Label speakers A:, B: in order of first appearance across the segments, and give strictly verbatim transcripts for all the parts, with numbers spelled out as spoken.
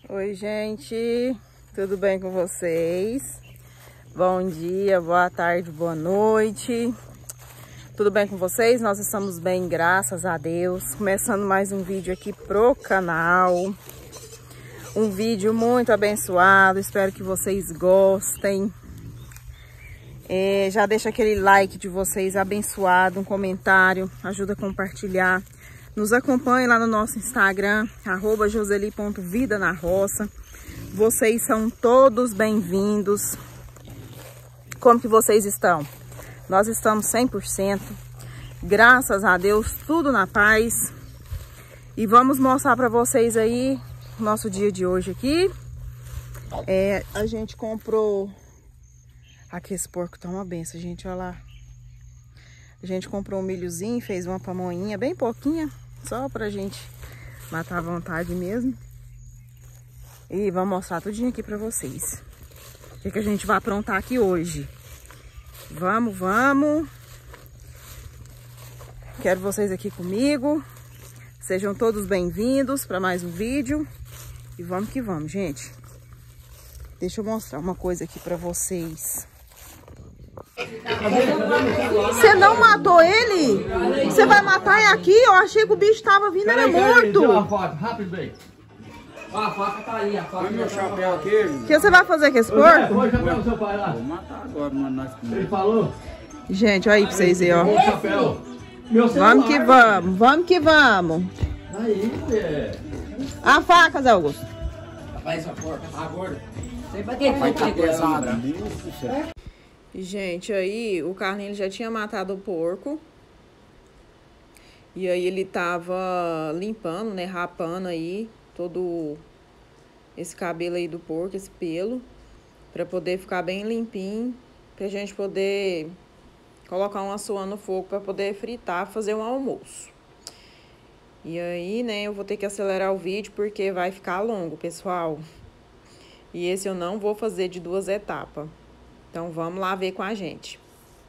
A: Oi, gente, tudo bem com vocês? Bom dia, boa tarde, boa noite. Tudo bem com vocês? Nós estamos bem, graças a Deus. Começando mais um vídeo aqui pro canal. Um vídeo muito abençoado, espero que vocês gostem. É, já deixa aquele like de vocês abençoado, um comentário, ajuda a compartilhar. Nos acompanhe lá no nosso Instagram, arroba joseli ponto vida na roça. Vocês são todos bem-vindos. Como que vocês estão? Nós estamos cem por cento. Graças a Deus, tudo na paz. E vamos mostrar para vocês aí o nosso dia de hoje aqui. É, a gente comprou... Aqui esse porco tá uma benção, gente, olha lá. A gente comprou um milhozinho, fez uma pamonhinha bem pouquinha. Só pra gente matar a vontade mesmo. E vamos mostrar tudinho aqui pra vocês. O que, que a gente vai aprontar aqui hoje. Vamos, vamos. Quero vocês aqui comigo. Sejam todos bem-vindos para mais um vídeo. E vamos que vamos, gente. Deixa eu mostrar uma coisa aqui pra vocês. Você não matou ele? Você vai matar ele aqui? Eu achei que o bicho tava vindo, era morto.
B: Deu uma foto, rápido, bem. Ó, a faca tá aí, a faca.
C: Meu chapéu aqui.
A: O que você vai fazer com esse porco?
B: Põe o chapéu do seu pai lá.
C: Vou matar agora, mas nós comemos.
B: Ele falou?
A: Gente, olha aí pra vocês verem, ó.
B: Põe o chapéu. Meu celular.
A: Vamos que vamos, vamos que vamos.
B: Aí, mulher.
A: A faca, Zé Augusto.
D: Rapaz, essa porca tá gorda. Sei pra que foi tá pesada.
A: Gente, aí o Carlinhos já tinha matado o porco. E aí ele tava limpando, né, rapando aí todo esse cabelo aí do porco, esse pelo, pra poder ficar bem limpinho, pra gente poder colocar uma soa no fogo pra poder fritar, fazer um almoço. E aí, né, eu vou ter que acelerar o vídeo porque vai ficar longo, pessoal. E esse eu não vou fazer de duas etapas. Então, vamos lá ver com a gente.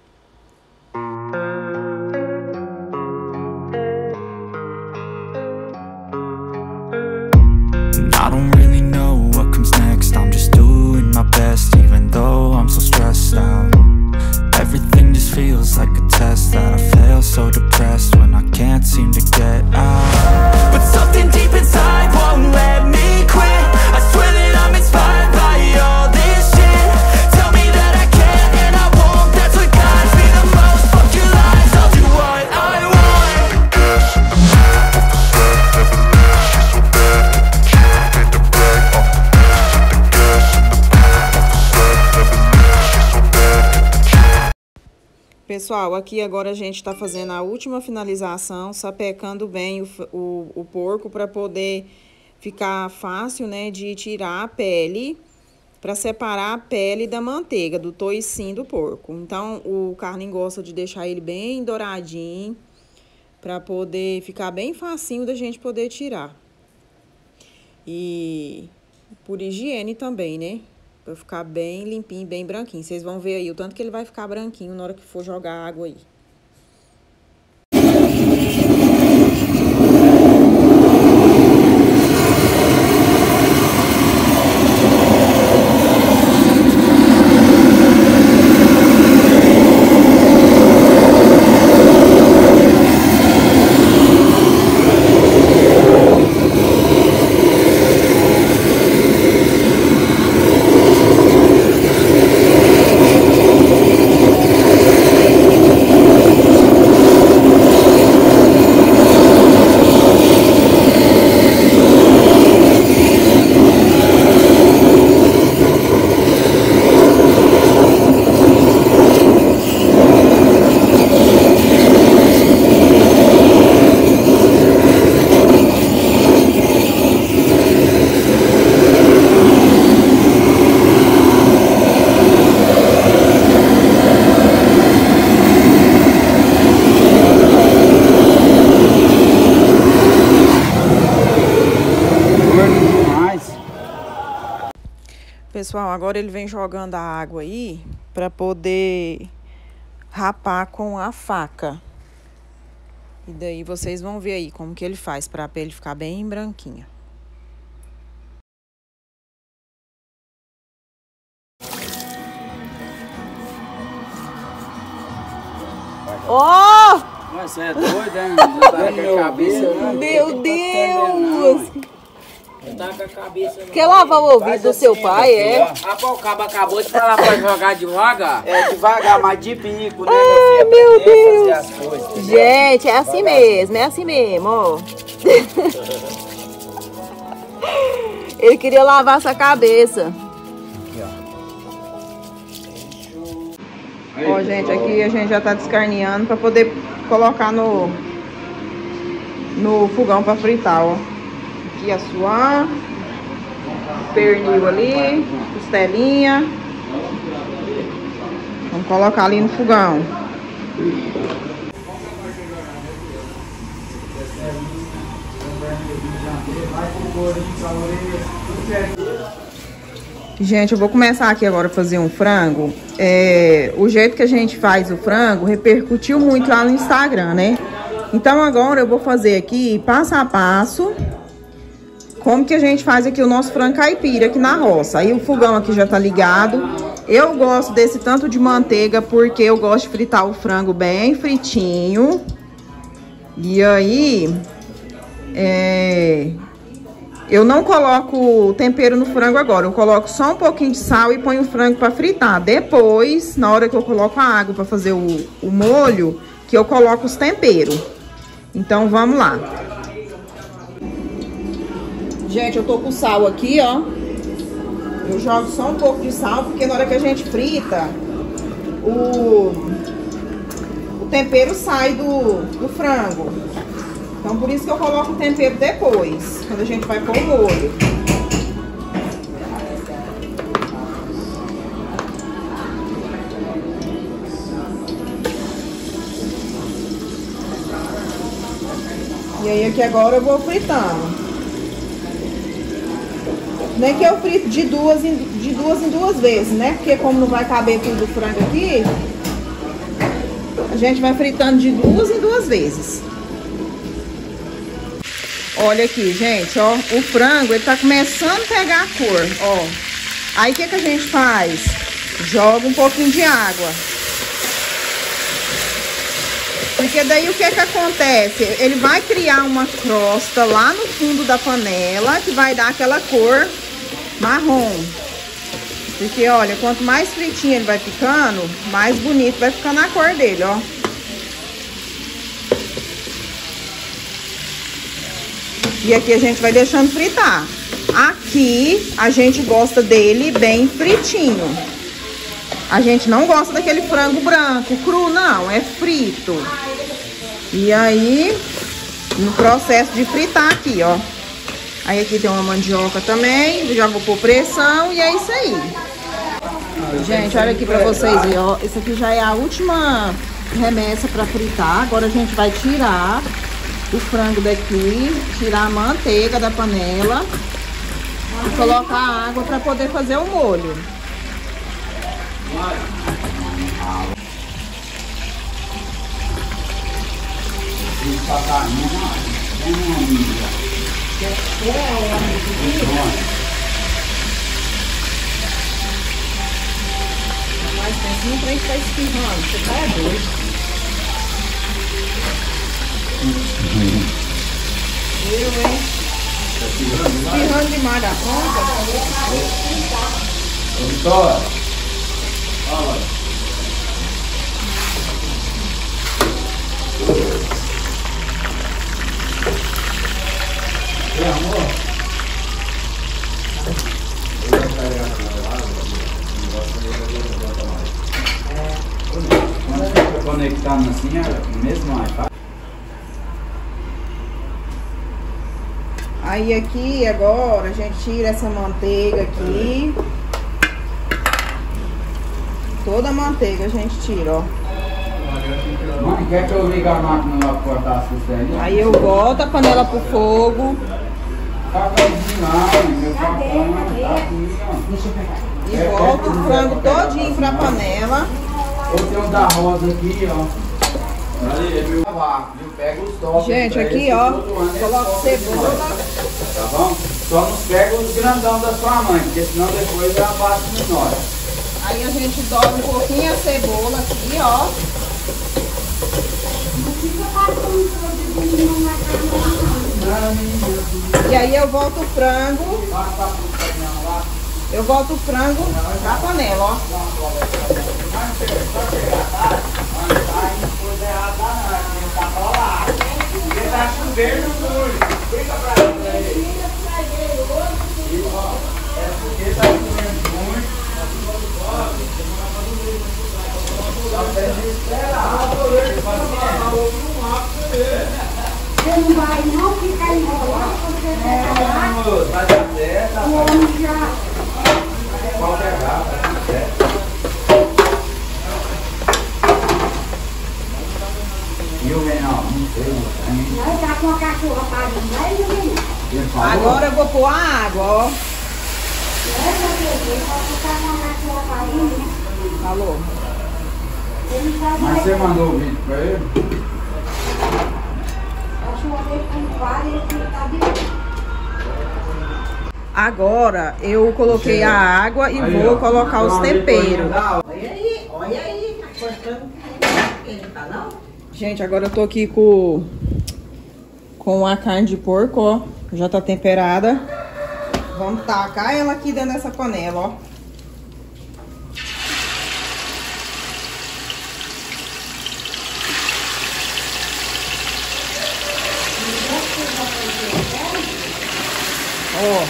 E: I don't really know what comes next. I'm just doing my best, even though I'm so stressed out. Everything just feels like a test that I fail, so depressed when I can't seem to get out. But something deep inside won't let me quit. I swear that I'm inspired by all this shit. Tell me that I can't and I won't. That's what guides me the most. Fuck your lies, I'll do what I want. The gas in the back of the set, never leaves. She's so bad that the kid made the bag off the best. The gas in the back of the set, never leaves. She's so bad that the kid.
A: Pessoal, aqui agora a gente tá fazendo a última finalização, sapecando bem o, o, o porco para poder ficar fácil, né, de tirar a pele, para separar a pele da manteiga, do toicinho do porco. Então, o Carlinhos gosta de deixar ele bem douradinho, para poder ficar bem facinho da gente poder tirar. E por higiene também, né? Pra ficar bem limpinho, bem branquinho. Vocês vão ver aí o tanto que ele vai ficar branquinho na hora que for jogar água aí. Pessoal, agora ele vem jogando a água aí para poder rapar com a faca. E daí vocês vão ver aí como que ele faz para a pele ficar bem branquinha. Ó!
C: Mas você é doido, hein? Não tá com a cabeça, não.
A: Meu Deus!
D: Não tá com a cabeça, não.
A: Quer lavar o ouvido do seu pai, é?
D: Ah, pô, o cabo acabou de falar pra jogar devagar.
C: É devagar, mas de bico, né,
A: Ai,
C: meu filho?
A: meu
C: Aprender a
A: Deus.
C: fazer as coisas, entendeu?
A: Gente, é assim mesmo, é assim mesmo, ó. Ele queria lavar essa cabeça. Ó, gente, aqui a gente já tá descarneando pra poder colocar no no fogão pra fritar, ó. Aqui a suã, pernil ali, costelinha. Vamos colocar ali no fogão. Gente, eu vou começar aqui agora a fazer um frango. É, o jeito que a gente faz o frango repercutiu muito lá no Instagram, né? Então agora eu vou fazer aqui passo a passo como que a gente faz aqui o nosso frango caipira aqui na roça. Aí o fogão aqui já tá ligado. Eu gosto desse tanto de manteiga porque eu gosto de fritar o frango bem fritinho. E aí, é... eu não coloco tempero no frango agora. Eu coloco só um pouquinho de sal e ponho o frango pra fritar. Depois, na hora que eu coloco a água pra fazer o, o molho, que eu coloco os temperos. Então, vamos lá. Gente, eu tô com sal aqui, ó. Eu jogo só um pouco de sal, porque na hora que a gente frita, o, o tempero sai do, do frango. Então, por isso que eu coloco o tempero depois, quando a gente vai pôr o molho. E aí, aqui agora eu vou fritando. Nem que eu frito de duas, em, de duas em duas vezes, né? Porque como não vai caber tudo o frango aqui, a gente vai fritando de duas em duas vezes. Olha aqui, gente, ó, o frango, ele tá começando a pegar a cor, ó. Aí, o que que a gente faz? Joga um pouquinho de água. Porque daí, o que que acontece? Ele vai criar uma crosta lá no fundo da panela, que vai dar aquela cor marrom. Porque, olha, quanto mais fritinho ele vai ficando, mais bonito vai ficando a cor dele, ó. E aqui a gente vai deixando fritar. Aqui a gente gosta dele bem fritinho. A gente não gosta daquele frango branco, cru, não, é frito. E aí, no processo de fritar aqui, ó. Aí aqui tem uma mandioca também, já vou pôr pressão e é isso aí. Gente, olha aqui pra vocês aí, ó. Esse aqui já é a última remessa pra fritar. Agora a gente vai tirar o frango daqui, tirar a manteiga da panela e colocar a água para poder fazer o molho. Mas tem um trem que tá espirrando, você tá doido. Eu, hein? Espirrando demais da conta.
C: Vitória. Olha. E amor? Quando fica conectando assim, é mesmo iPad.
A: Aí aqui, agora, a gente tira essa manteiga aqui. Toda a manteiga a gente tira, ó.
C: Mãe, quer que eu ligue a máquina lá pra cortar as costelinhas?
A: Aí eu boto a panela pro fogo.
C: Tá cozinho lá, meu patrão, tá comigo.
A: E volto o frango todinho pra panela.
C: Eu tenho um da rosa aqui, ó. Pega os tops.
A: Gente, aqui, ó, coloco cebola.
C: Tá bom? Só não pega os grandão da sua mãe, porque senão depois ela bate no nós.
A: Aí a gente dobra um pouquinho a cebola aqui, ó. E aí eu volto o frango. Eu volto o frango na panela, ó.
C: Tá chovendo muito. Fica pra ele. É porque tá chovendo muito.
F: Você não vai não ficar enrolado, você vai falar.
C: Vai dar certo.
F: O homem já...
C: Pode pegar, vai dar certo. E o menor? Não sei, não tem.
F: Vai dar com a cachorra para não vai, menino.
A: Agora eu vou pôr a água, ó. Falou.
C: Mas você mandou o vídeo pra ele?
A: Agora eu coloquei a água e
C: Aí,
A: vou
C: ó,
A: colocar os
C: uma
A: temperos.
C: depois
D: Olha aí, olha aí, tá cortando ele, tá não?
A: Gente, agora eu tô aqui com, com a carne de porco, ó. Já tá temperada. Vamos tacar ela aqui dentro dessa panela, ó. Ó.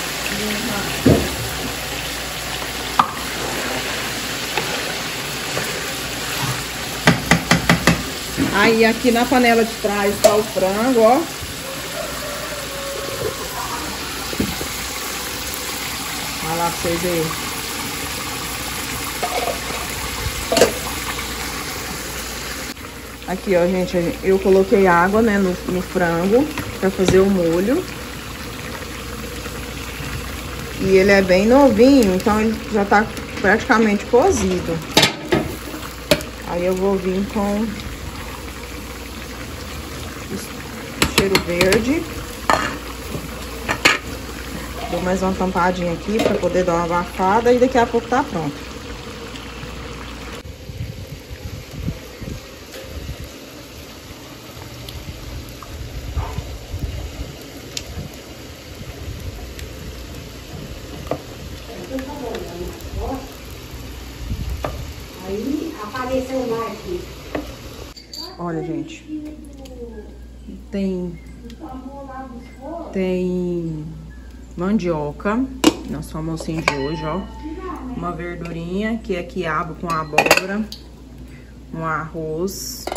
A: Aí aqui na panela de trás tá o frango, ó. Olha lá pra vocês verem. Aqui, ó, gente, eu coloquei água, né, no, no frango pra fazer o molho. E ele é bem novinho, então ele já tá praticamente cozido. Aí eu vou vir com cheiro verde. Dou mais uma tampadinha aqui pra poder dar uma abafada e daqui a pouco tá pronto.
F: Aí apareceu mais aqui.
A: Olha, gente. Tem... Tem mandioca, nosso almocinho de hoje, ó. Uma verdurinha, que é quiabo com abóbora. Um arroz.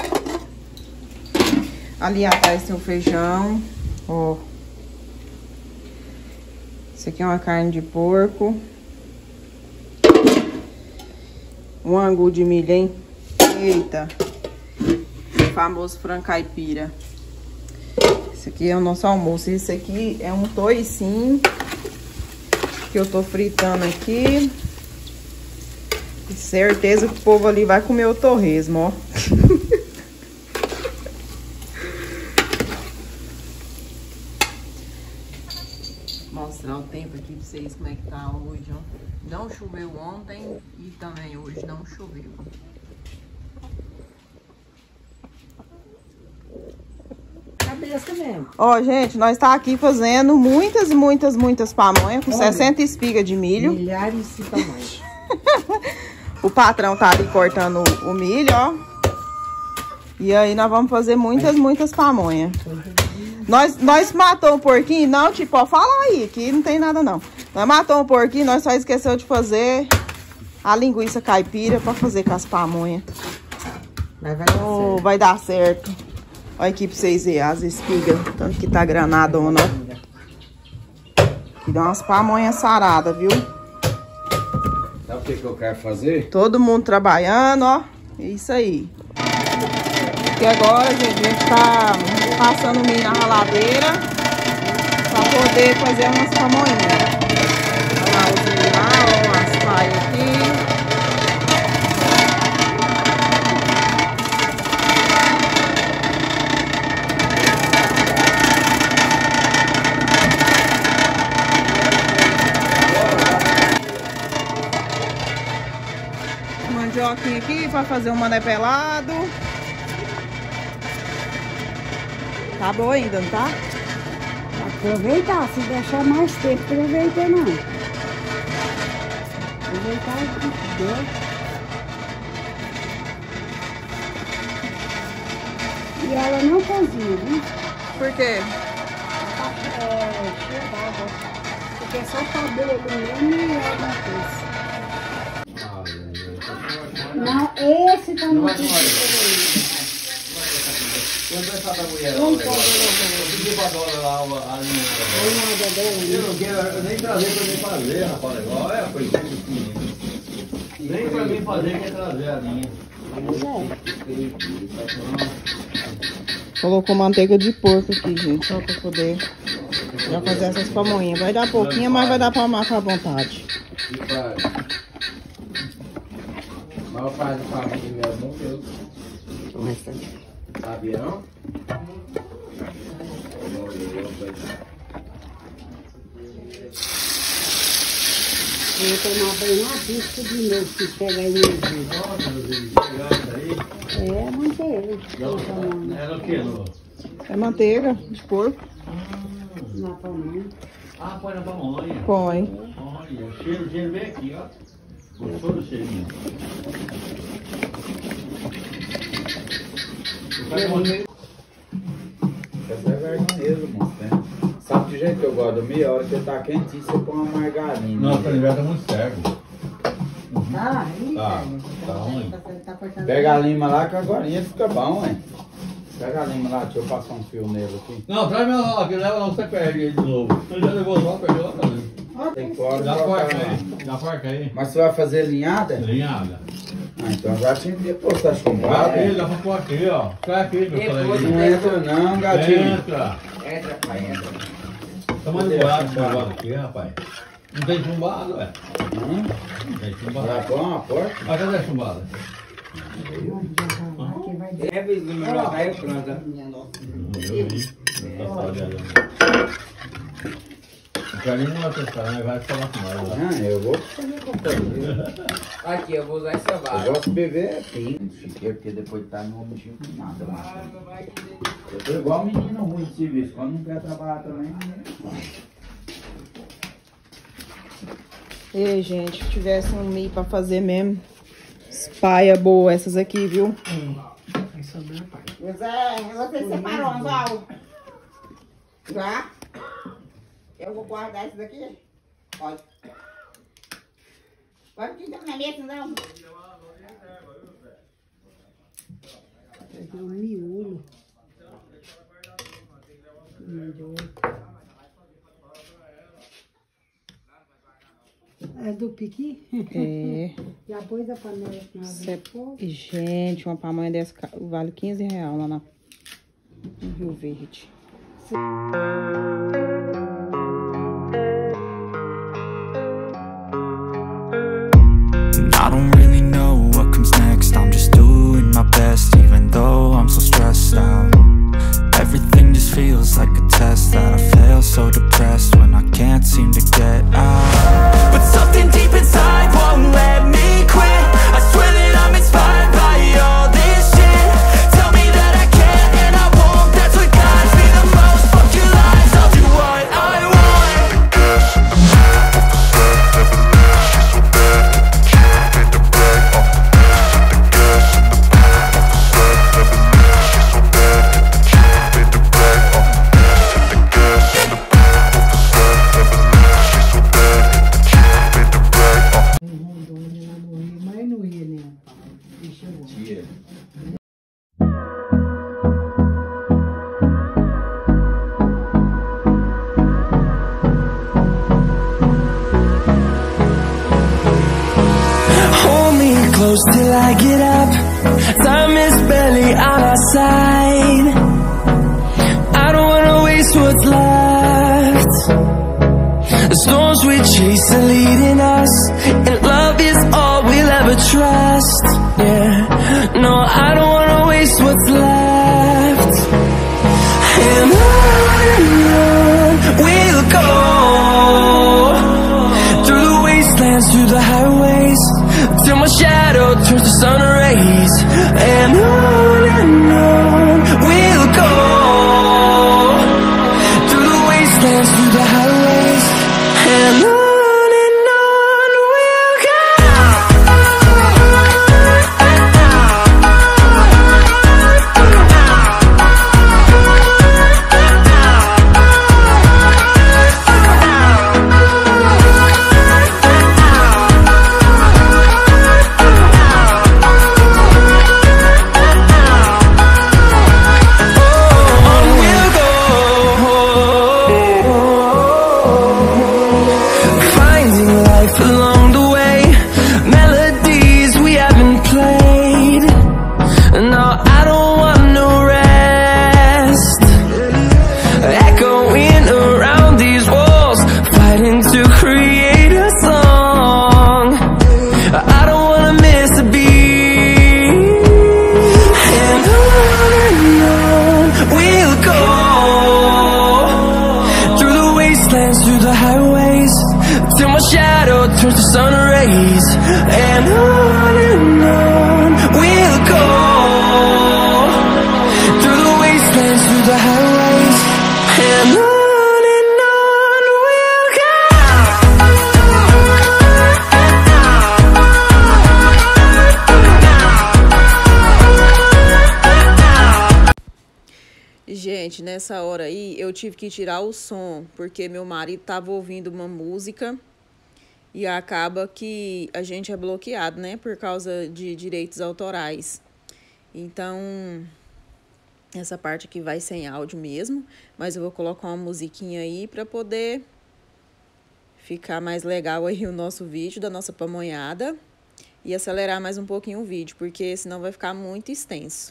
A: Ali atrás tem o feijão, ó. Isso aqui é uma carne de porco. Um angu de milho, hein? Eita! O famoso frango caipira. Esse aqui é o nosso almoço. Esse aqui é um toicinho que eu tô fritando aqui. Certeza que o povo ali vai comer o torresmo, ó. Mostrar o tempo aqui pra vocês como é que tá hoje, ó. Não choveu ontem e também hoje não choveu.
D: Cabeça mesmo.
A: Ó, gente, nós tá aqui fazendo muitas e muitas, muitas pamonhas com
D: Olha.
A: sessenta espigas de milho.
D: Milhares de tamanhos.
A: O patrão tá ali cortando o milho, ó. E aí nós vamos fazer muitas, muitas pamonhas. Nós, nós matou um porquinho, não, tipo, ó, fala aí, que não tem nada não. Nós matou um porquinho, nós só esqueceu de fazer a linguiça caipira pra fazer com as pamonhas.
D: Mas vai dar
A: Oh,
D: certo.
A: vai dar certo. Olha aqui pra vocês verem as espigas, tanto que tá granadona, ó. E dá umas pamonhas saradas, viu?
C: Sabe o que, que eu quero fazer?
A: Todo mundo trabalhando, ó. É isso aí. E agora, gente, a gente tá passando o milho na raladeira pra poder fazer umas pamonhas. Olha lá os milho lá, ó, as paias aqui. Mandioquinha aqui pra fazer um mané pelado. Tá boa ainda, não tá?
F: Aproveitar, se deixar mais tempo, aproveita não. Aproveitar o que deu. E ela não cozinha, viu?
A: Por quê?
F: É, cheia d'água. Porque é só cabelo mesmo e ela não fez. Não, esse tá no
C: Eu vou falar pra mulher lá, eu pedi pra dona lá a linha. Eu não quero nem trazer pra mim fazer, rapaz. Olha a coisa aqui. Nem pra mim fazer quer trazer a linha.
A: Colocou manteiga de porco aqui, gente, só pra poder já fazer essas pamonhas. Vai dar pouquinho, mas vai dar pra amar com a vontade.
C: A maior parte do pavão de mel não deu. Sabia não?
F: Eu vou tomar banho na pista de novo, se pega aí no É, manteiga.
C: Era o que?
A: É manteiga de porco.
F: Na pamonha.
C: Ah, põe na pamonha.
A: Põe.
C: Olha, o cheiro, o cheiro vem aqui, ó. Gostou do cheirinho? Essa é vergonhosa, moço, né? Sabe do jeito que eu gosto do milho? A hora que ele tá quentinho, você põe uma margarina.
G: Não, o inverno tá muito cego.
F: Tá, aí.
G: Tá, tá ruim.
C: Pega a lima lá que agora fica bom, hein? Pega a lima lá, deixa eu passar um fio nele aqui.
G: Não, traz meu aqui, leva não, você perde ele de novo. Ele já levou só, perdeu lá também.
C: Tem fora,
G: Dá
C: dá
G: porca aí, dá porca aí.
C: Mas você vai fazer linhada?
G: Linhada.
C: Ah, então já tinha que pôr, tá chumbado.
G: Aqui, dá pra pôr aqui, ó. Sai aqui, meu colega.
C: Não entra não, gatinho.
G: Entra.
C: Entra, pai, entra.
G: Tá manipulado esse negócio aqui, rapaz. Não tem chumbado, ué.
C: Hum?
G: Não tem chumbado.
C: Já põe uma porta?
G: Mas cadê a chumbada?
C: É, vizinho, já tá aí pronta.
G: Eu vi. O carinho não vai testar, né? Vai falar com nós lá.
C: Ah, eu vou fazer companhia.
B: Aqui, eu vou usar essa
C: Eu
B: vaga.
C: gosto de beber pinto, chiqueiro, porque depois tá não mexer com nada. Mas... eu tô igual menino ruim de serviço, quando não quer trabalhar também.
A: Ei, gente, se tivesse um milho pra fazer mesmo. Paia boa essas aqui, viu?
F: Zé, você separou, Anzal? Já? Eu vou guardar isso daqui? Pode. Pode tirar na mesa, não? Pegar um miolo. É do piqui?
A: É.
F: Já pôs a panela na
A: Cê... Gente, uma pamonha dessa vale quinze reais lá na... no Rio Verde.
E: I don't really know what comes next. I'm just doing my best, even though I'm so stressed out. Everything just feels like a test that I fail, so depressed when I can't seem to get out. But something deep inside won't let me quit. I swear that I'm inspired by all this shit. Tell me that I can and I won't. That's what guides me the most. Fuck your lies, I'll do what I want. The gas in the back of the set, never leaves. She's so bad that the can't make the bag. Uh, the gas in the back of the set, never leaves. She's so bad that the can't make the bag. Uh, the gas in the back of the set, never leaves. She's so bad that the can't make the bag. Uh.
F: Mas não ia, né? Deixa eu ver.
E: Hold me close till I get up. Time is barely on our side. I don't wanna waste what's left. The storms we chase are leading us, and love is all we'll ever trust. Yeah, no, I don't wanna waste what's left. And on and on we'll go, through the wastelands, through the highways, till my shadow turns to sun rays. And on and on we'll go.
H: turns to sun rays, and on and on we'll go, through the wastelands, through the highways, and on.
A: Gente, nessa hora aí eu tive que tirar o som, porque meu marido tava ouvindo uma música e acaba que a gente é bloqueado, né, por causa de direitos autorais. Então, essa parte aqui vai sem áudio mesmo, mas eu vou colocar uma musiquinha aí pra poder ficar mais legal aí o nosso vídeo da nossa pamonhada e acelerar mais um pouquinho o vídeo, porque senão vai ficar muito extenso.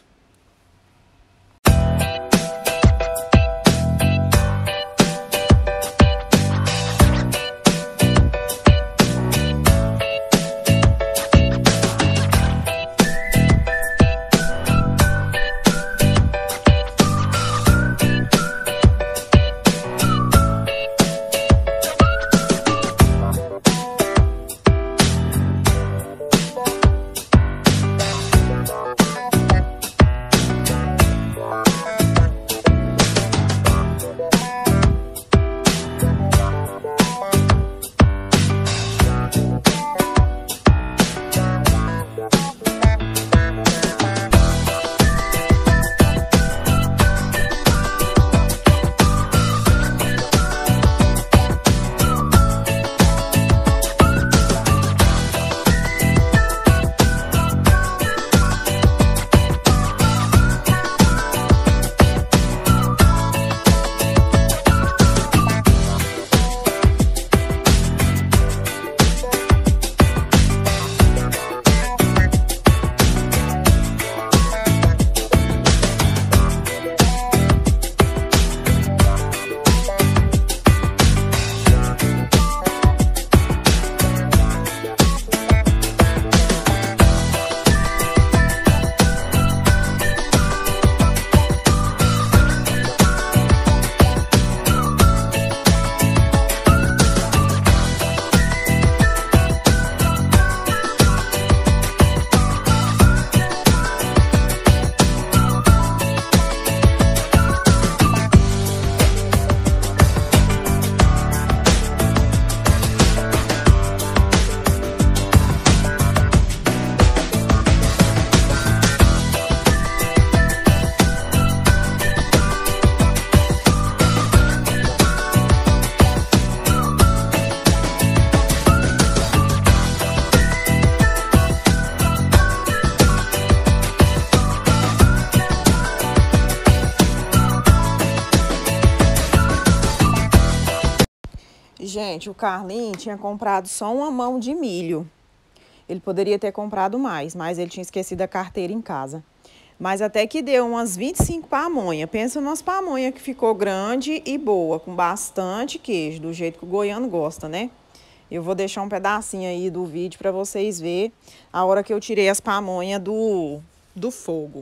A: Gente, o Carlinhos tinha comprado só uma mão de milho. Ele poderia ter comprado mais, mas ele tinha esquecido a carteira em casa. Mas até que deu umas vinte e cinco pamonhas. Pensa numas pamonhas que ficou grande e boa, com bastante queijo, do jeito que o goiano gosta, né? Eu vou deixar um pedacinho aí do vídeo para vocês verem a hora que eu tirei as pamonhas do, do fogo.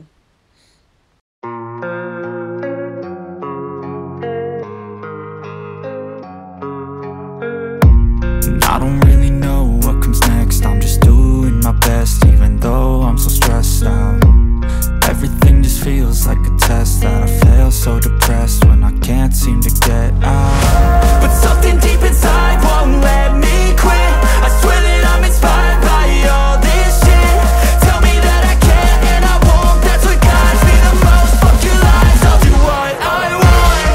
E: I don't really know what comes next. I'm just doing my best, even though I'm so stressed out. Everything just feels like a test that I fail, so depressed when I can't seem to get out.
H: But something deep inside won't let me quit. I swear that I'm inspired by all this shit. Tell me that I can and I won't. That's what guides me the most. Fuck your lies, I'll do what I want.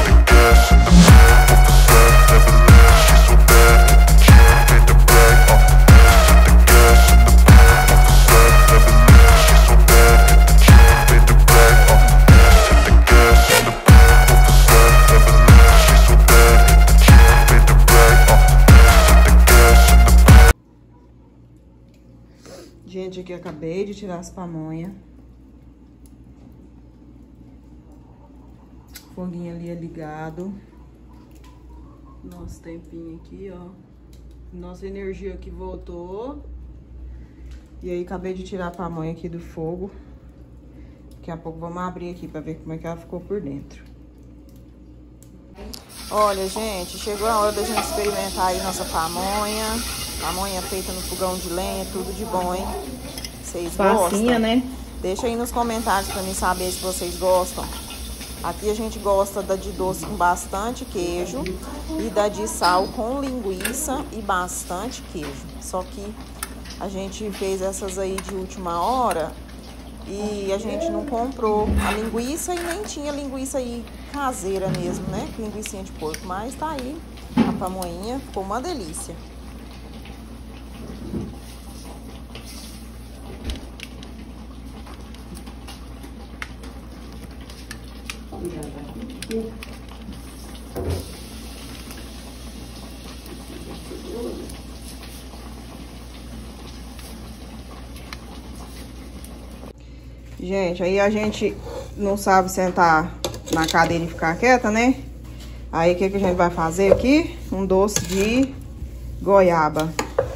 A: Gente, aqui acabei de tirar as pamonhas. Foguinho ali é ligado. Nosso tempinho aqui, ó. Nossa energia aqui voltou. E aí, acabei de tirar a pamonha aqui do fogo. Daqui a pouco vamos abrir aqui pra ver como é que ela ficou por dentro. Olha, gente, chegou a hora da gente experimentar aí nossa pamonha. Pamonha feita no fogão de lenha, tudo de bom, hein? Vocês gostam?
F: Né?
A: Deixa aí nos comentários pra mim saber se vocês gostam. Aqui a gente gosta da de doce com bastante queijo e da de sal com linguiça e bastante queijo. Só que a gente fez essas aí de última hora e a gente não comprou a linguiça e nem tinha linguiça aí caseira mesmo, né? Linguicinha de porco, mas tá aí a pamonha, ficou uma delícia. Gente, aí a gente não sabe sentar na cadeira e ficar quieta, né? Aí o que, que a gente vai fazer aqui? Um doce de goiaba.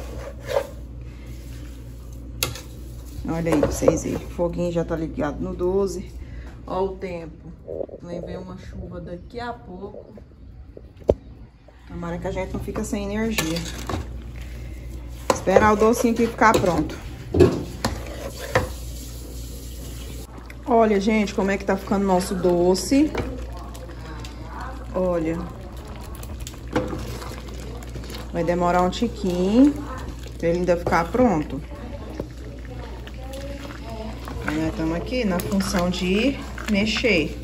A: Olha aí pra vocês verem. O foguinho já tá ligado no doze. Olha o tempo. Vai ver uma chuva daqui a pouco. Tomara que a gente não fica sem energia. Esperar o docinho aqui ficar pronto. Olha, gente, como é que tá ficando nosso doce. Olha. Vai demorar um tiquinho pra ele ainda ficar pronto. Nós estamos aqui na função de mexer.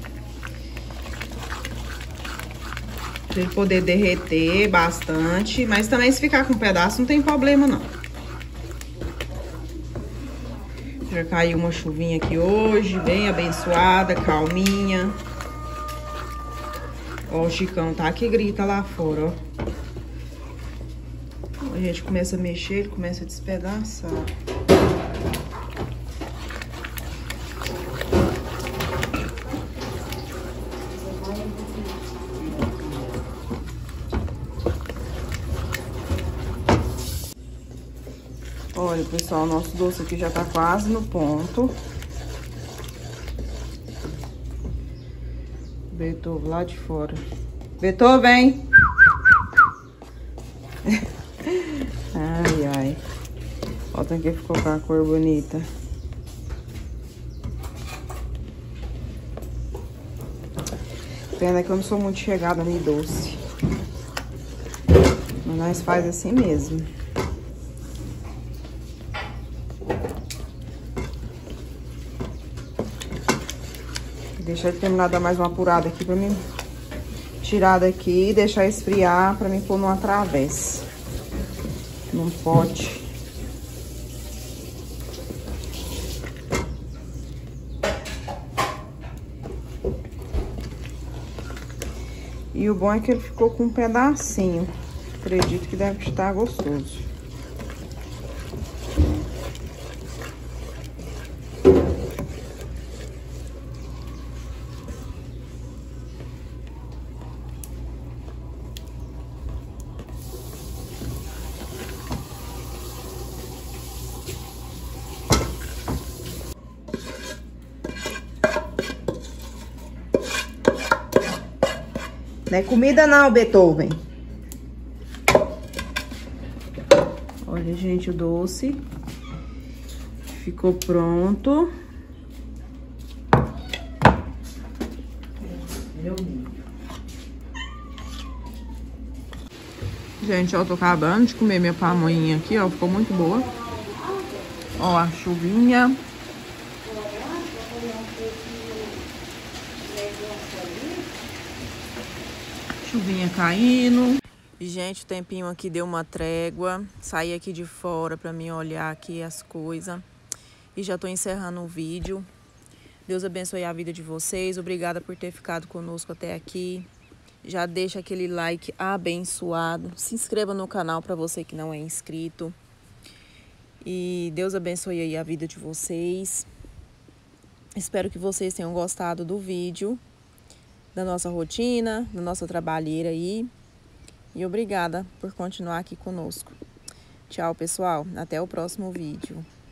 A: Pra ele poder derreter bastante. Mas também se ficar com um pedaço não tem problema, não. Já caiu uma chuvinha aqui hoje, bem abençoada, calminha. Ó, o Chicão tá que grita lá fora, ó. A gente começa a mexer, ele começa a despedaçar. Olha, pessoal, nosso doce aqui já tá quase no ponto. Beethoven lá de fora. Beethoven! Ai, ai. Olha que ficou com a cor bonita. Pena que eu não sou muito chegada em doce. Mas nós faz assim mesmo. Deixar ele terminar, dar mais uma apurada aqui pra mim tirar daqui e deixar esfriar pra mim pôr numa travessa, num pote. E o bom é que ele ficou com um pedacinho. Acredito que deve estar gostoso. Não é comida não, Beethoven. Olha, gente, o doce ficou pronto. Gente, ó, eu tô acabando de comer minha pamonha aqui, ó. Ficou muito boa. Ó, a chuvinha. Chuvinha caindo. Gente, o tempinho aqui deu uma trégua. Saí aqui de fora pra mim olhar aqui as coisas. E já tô encerrando o vídeo. Deus abençoe a vida de vocês. Obrigada por ter ficado conosco até aqui. Já deixa aquele like abençoado. Se inscreva no canal pra você que não é inscrito. E Deus abençoe aí a vida de vocês. Espero que vocês tenham gostado do vídeo, da nossa rotina, da nossa trabalheira aí. E obrigada por continuar aqui conosco. Tchau, pessoal. Até o próximo vídeo.